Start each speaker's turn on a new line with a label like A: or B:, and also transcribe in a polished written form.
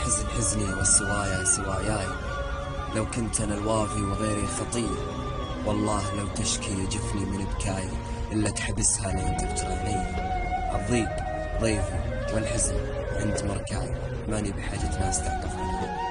A: الحزن حزني والسوايا سواياي، لو كنت أنا الوافي وغيري خطير، والله لو تشكي جفني من بكاي إلا تحبسها لين تبتغ عيني. الضيق ضيفي والحزن عند مركاي، ماني بحاجة ناس تعطفني.